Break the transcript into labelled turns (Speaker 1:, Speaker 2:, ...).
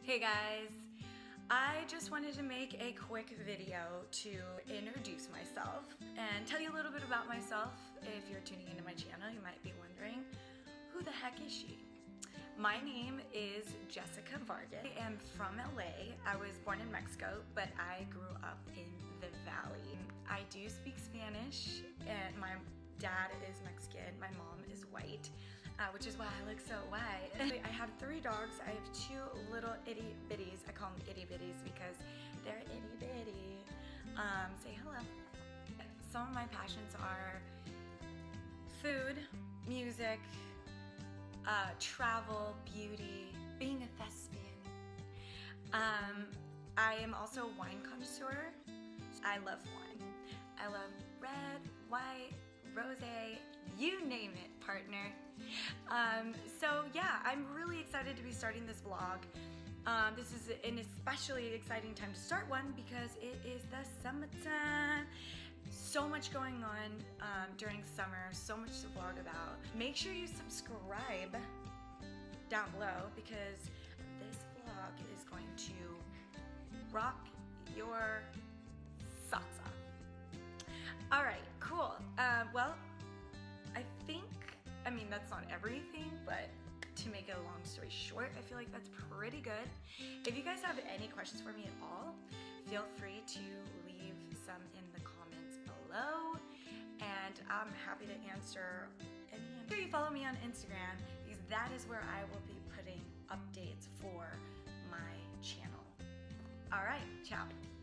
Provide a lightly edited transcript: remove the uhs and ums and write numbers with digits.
Speaker 1: Hey guys, I just wanted to make a quick video to introduce myself and tell you a little bit about myself. If you're tuning into my channel, you might be wondering, who the heck is she? My name is Jessica Vargas. I am from LA. I was born in Mexico, but I grew up in the Valley. I do speak Spanish, and my dad is Mexican, my mom is white, which is why I look so white. I have 3 dogs. I have 2 little itty bitties. I call them itty bitties because they're itty bitty. Say hello. Some of my passions are food, music, travel, beauty, being a thespian. I am also a wine connoisseur. I love wine. I love red, white, rosé, you name it, partner. So yeah, I'm really excited to be starting this vlog. This is an especially exciting time to start one because it is the summertime. So much going on during summer, so much to vlog about. Make sure you subscribe down below because this vlog is going to rock your socks off. All right, cool. Well, I mean, that's not everything, but to make a long story short, I feel like that's pretty good. If you guys have any questions for me at all, feel free to leave some in the comments below, and I'm happy to answer any. Make sure you follow me on Instagram because that is where I will be putting updates for my channel. All right, ciao.